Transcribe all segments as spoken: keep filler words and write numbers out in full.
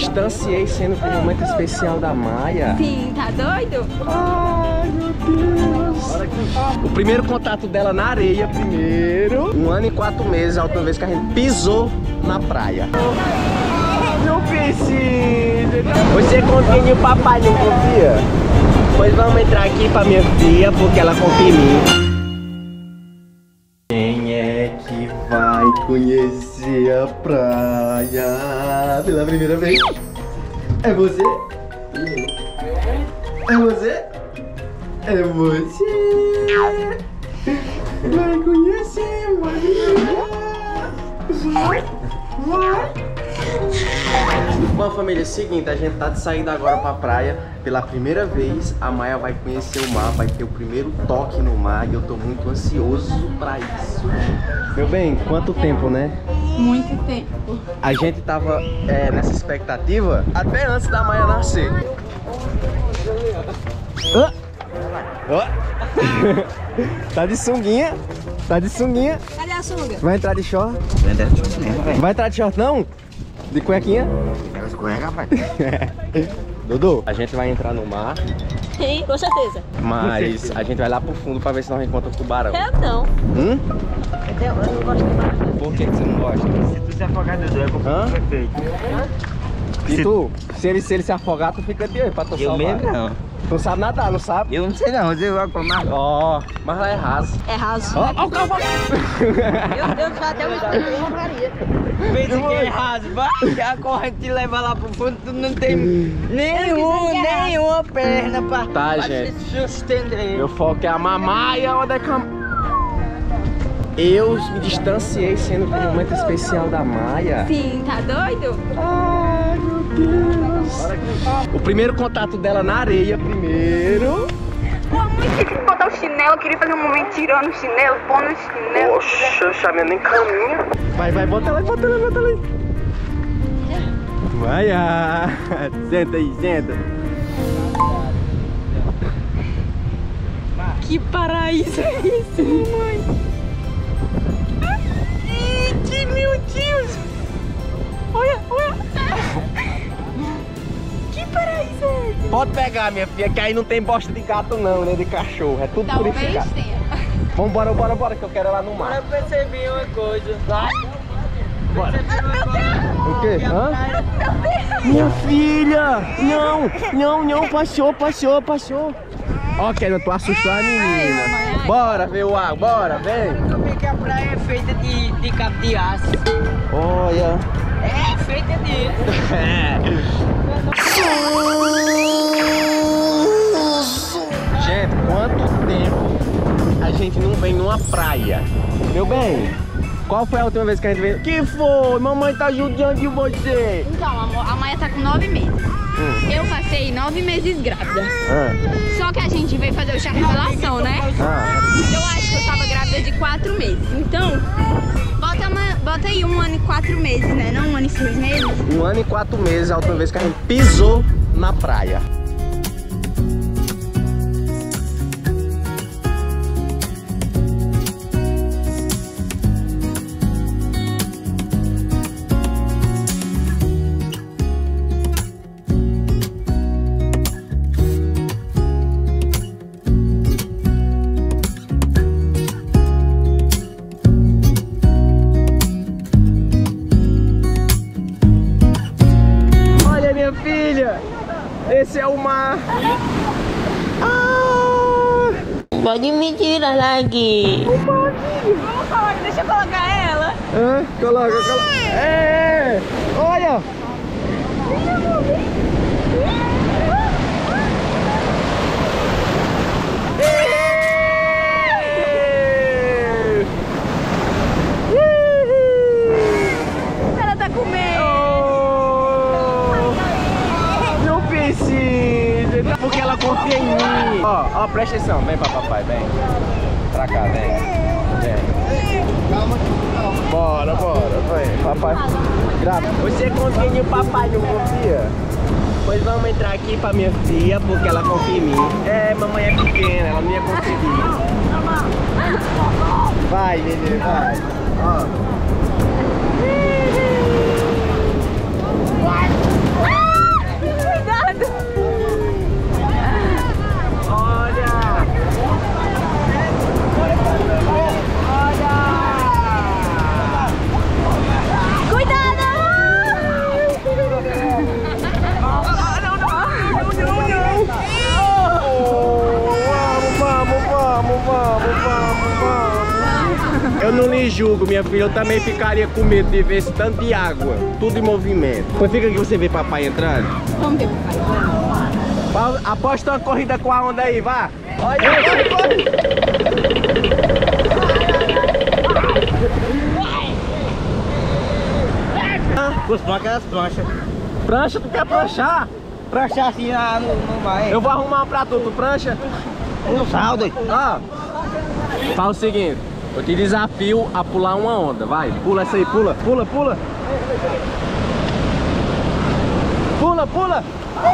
distanciei sendo o momento especial da Maia. Sim, tá doido? Ai, meu Deus. O primeiro contato dela na areia, primeiro. Um ano e quatro meses, a última vez que a gente pisou na praia. Não precisa. Você confia em o papai, não confia? Pois vamos entrar aqui pra minha filha, porque ela confia em mim. Quem é que vai conhecer a praia pela primeira vez? É você? É você? É você? Vai conhecer, vai. Vai. Bom, família, é o seguinte, a gente tá de saída agora pra praia. Pela primeira vez, a Maia vai conhecer o mar, vai ter o primeiro toque no mar e eu tô muito ansioso pra isso. Meu bem, quanto tempo, né? Muito tempo. A gente tava é, nessa expectativa até antes da Maia nascer. Ah! Oh. Tá de sunguinha? Tá de sunguinha? Cadê a sunga? Vai entrar de short? Vai entrar de short não? De cuequinha? Escorrega, rapaz. Dudu, a gente vai entrar no mar. Sim, com certeza. Mas a gente vai lá pro fundo pra ver se nós encontramos o tubarão. Eu não. Hum? Eu não gosto de mar. Por que, que você não gosta? Se tu se afogar, Dudu, é como Hã? foi feito. E se... tu, se ele, se ele se afogar, tu fica de olho pra tu Eu salvar. mesmo não. Tu não sabe nadar, não sabe? Eu não sei não, eu vou pra mar. Ó, oh, mas lá é raso. É raso. Ó, ó o cavalo! Eu, eu já até uma compraria. Pensa que é raso, vai que a corrente te leva lá pro fundo, tu não tem nenhum, nenhuma perna pra, Tá, pra gente. se sustentar. Meu foco é a mamãe, onde é que a... Eu me distanciei sendo o momento especial da Maia. Sim, tá doido? Ai, meu Deus. O primeiro contato dela na areia, primeiro. Pô, muito difícil botar o chinelo. Eu queria fazer um momento tirando o chinelo, pondo o chinelo. Poxa, chamei nem caminha. Vai, vai, bota ela, bota ela, bota ela aí. Vai, ah. Senta aí, senta. Que paraíso é esse, mamãe? Gente, meu Deus! Olha, olha! Que paraíso é esse? Pode pegar, minha filha, que aí não tem bosta de gato não, nem de cachorro. É tudo Talvez purificado. tenha. Vambora, bora, bora, que eu quero ir lá no mar. Eu percebi uma coisa. Bora. O quê? Hã? Meu Deus! Minha filha! Não, não, não, passou, passou, passou. Ó, Kelly, tu assustou a menina. Ai, mamãe, ai. Bora ver o ar, bora, vem. Eu vi que a praia é feita de, de cabo de aço. Olha. É feita disso. Gente, quanto tempo a gente não vem numa praia? Meu bem, qual foi a última vez que a gente veio? Que foi? Mamãe tá judiando de você. Então, amor, a Maia tá com nove meses. Hum. Eu passei nove meses grávida. Ah, Só que a gente veio fazer o chá revelação, né? ah. Eu acho que eu tava grávida de quatro meses. Então, bota, uma, bota aí um ano e quatro meses, né? Não um ano e seis meses. Um ano e quatro meses a última vez que a gente pisou na praia. Filha, esse é o mar. Ah! Pode me tirar daqui. Vamos falar, deixa eu colocar ela. Hã? Coloca, coloca. É! Olha! Ela tá com medo. Porque ela confia em mim. Ó, ó, presta atenção. Vem pra papai, vem. Pra cá, vem. Vem. Bora, bora, vem. Papai. Grava. Você confia em o papai, não confia? Pois vamos entrar aqui pra minha filha, porque ela confia em mim. É, mamãe é pequena, ela não ia conseguir. Vai, nenê, vai. Ó. julgo, minha filha. Eu também ficaria com medo de ver esse tanto de água. Tudo em movimento. Pois fica que você vê papai entrando. Vamos ver, papai. Aposta uma corrida com a onda aí, vá. Olha, corre, corre. Costuma aquelas pranchas. Prancha? Tu quer pranchar? Pranchar assim ah, não, não vai. Eu vou arrumar uma pra tu, tu prancha? Não saldo. Ó, fala o seguinte, eu te desafio a pular uma onda, vai, pula essa aí, pula, pula, pula. Pula, pula.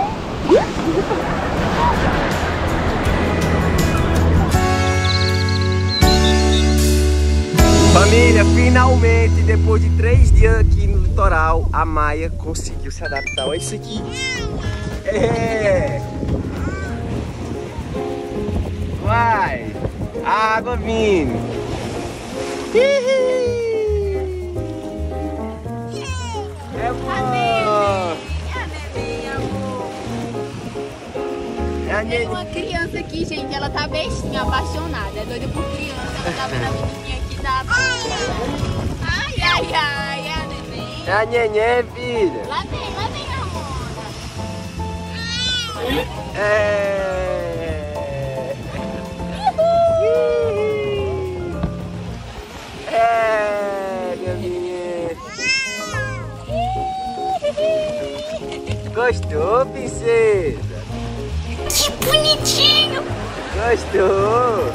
Família, finalmente, depois de três dias aqui no litoral, a Maia conseguiu se adaptar. Olha isso aqui. É. Vai, água vindo. É bom. É a Tem uma criança aqui, gente, ela tá bestinha, apaixonada, é doida por criança, ela tá vendo a menininha aqui, tá apaixonada. Ai, ai, ai, é a neném. É a neném, filha. Lá vem, lá vem a onda. É. É, minha menina. Gostou, princesa? Que bonitinho. Gostou?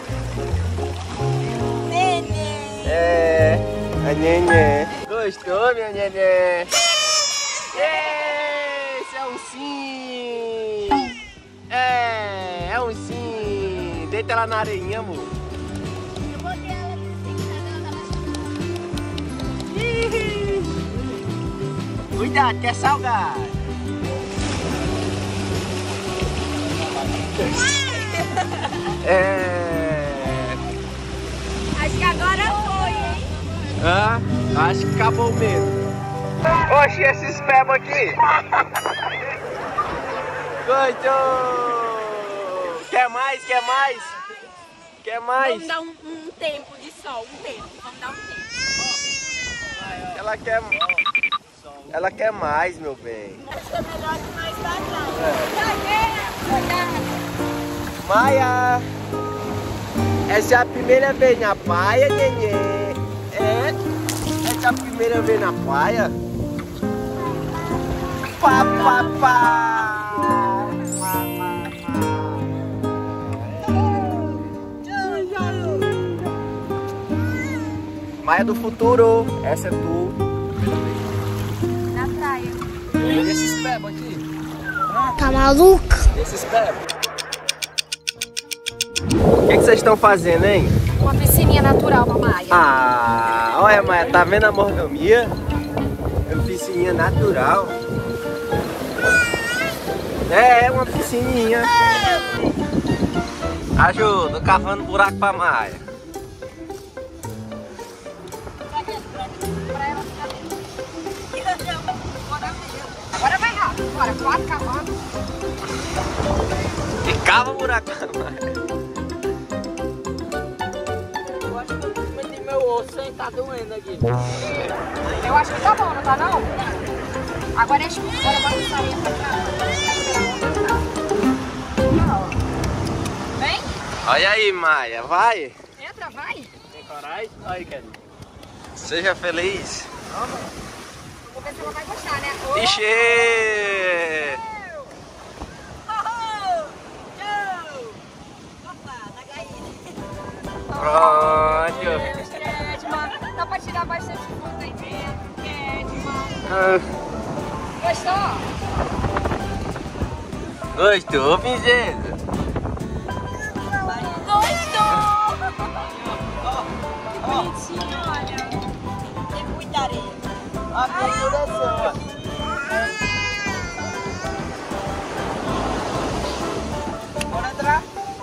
Neném. É, a neném. Gostou, minha neném? Esse é um sim. É, é um sim. Deita ela na areinha, amor. Eu botei ela aqui sentada, ela tá. Cuidado, que é salgado. É. Acho que agora foi, hein? Ah, acho que acabou mesmo. Oxe, esses pebos aqui. Gostou? Quer mais? Quer mais? Quer mais? Vamos dar um, um tempo de sol, um tempo. Vamos dar um tempo. Ela quer. Ela quer mais, meu bem. Acho que é melhor ir mais pra trás. É. Maia, essa é a primeira vez na praia, neném. É? Essa é a primeira vez na praia? Pá, pá, pá. Maia do futuro, essa é tu. Na praia. E esses pebos aqui? Tá maluco? Esses pebos. O que que vocês estão fazendo, hein? Uma piscininha natural pra Maia. Ah, olha, Maia, tá vendo a mordomia? É uma piscininha natural. É, é uma piscininha. Ajuda, cavando buraco pra Maia. Agora vai rápido, bora, quatro cavando. E cava o buraco pra Maia. Eu acho que eu meti meu osso, hein? Tá doendo aqui. Eu acho que tá bom, não tá não? Agora é escuro, agora vai sair essa casa. Vem? Olha aí, Maia, vai. Entra, vai. Tem coragem? Aí, Kelly. Seja feliz. Vamos ver se ela vai gostar, né? Ixi! Pronto. Edma, dá pra tirar bastante foto aí dentro. Edma. Ah, Gostou? gostou, princesa? Gostou! Bonitinho, olha. Tem muita areia. A procuração, ó. Bora entrar?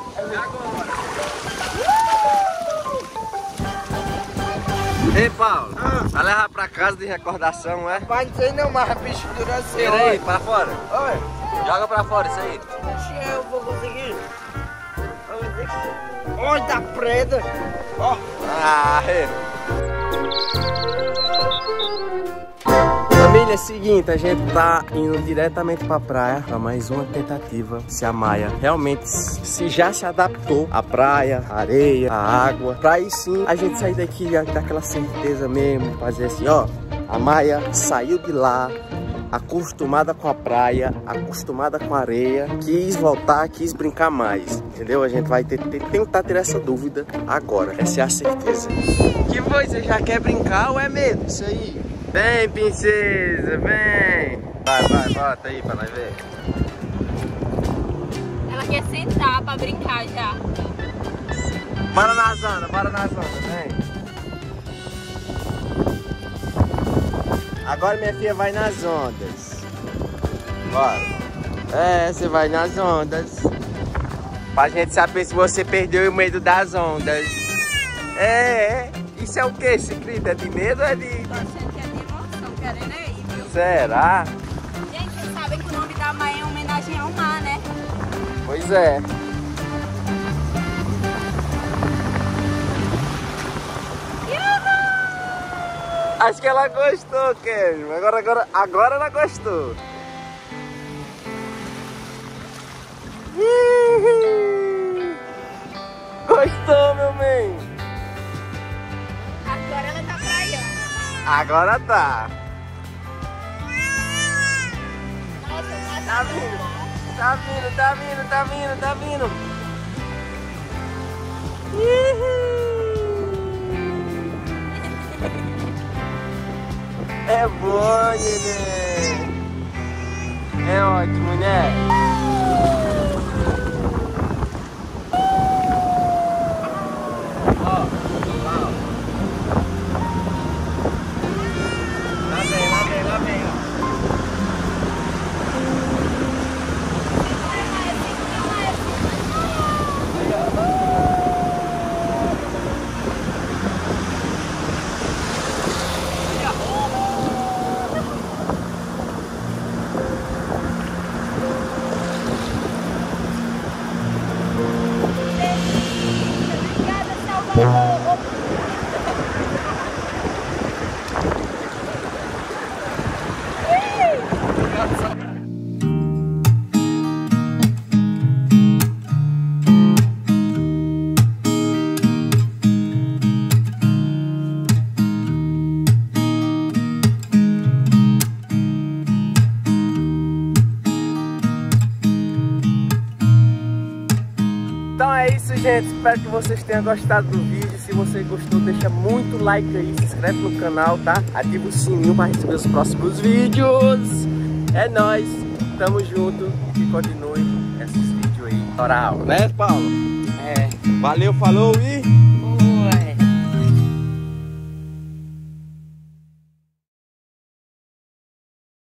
Ei, Paulo, vai levar pra casa de recordação, é? Pai, não sei não, mas a bicho dura assim. Tira aí, pra fora. Oi. Joga pra fora isso aí. Acho que eu vou conseguir. Olha, tá preta. Ó. Ah, é. Família, é o seguinte, a gente tá indo diretamente pra praia pra mais uma tentativa se a Maia realmente se já se adaptou à praia, à areia, à água. Pra aí sim a gente sair daqui e dar aquela certeza mesmo, fazer assim, ó, a Maia saiu de lá, acostumada com a praia, acostumada com a areia, quis voltar, quis brincar mais, entendeu? A gente vai ter, ter, tentar ter essa dúvida agora, essa é a certeza. Que foi? Você já quer brincar ou é medo isso aí? Vem, princesa, vem! Vai, vai, bota aí pra nós ver. Ela quer sentar pra brincar já. Bora na zona, bora na zona, vem! Agora minha filha vai nas ondas. Bora. É, você vai nas ondas. Pra gente saber se você perdeu o medo das ondas. É, é. Isso é o que? Esse grito é de medo ou é de... Tô achando que é de emoção, querendo aí, viu? Será? Gente, vocês sabem que o nome da Maia é homenagem ao mar, né? Pois é. Acho que ela gostou, Kevin. Agora, agora, agora ela gostou. Gostou, meu bem. Agora ela tá praiando. Agora tá. Nossa, Tá vindo, tá vindo, tá vindo, tá vindo, tá vindo. É bom, neném. É ótimo, né? Ó, ó. Lá vem, lá vem, lá vem, ó. Então é isso, gente, espero que vocês tenham gostado do vídeo. Se você gostou, deixa muito like aí, se inscreve no canal, tá? Ativa o sininho para receber os próximos vídeos. É nóis, tamo junto e continue esses vídeos aí. Oral, né, Paulo? É. Valeu, falou e...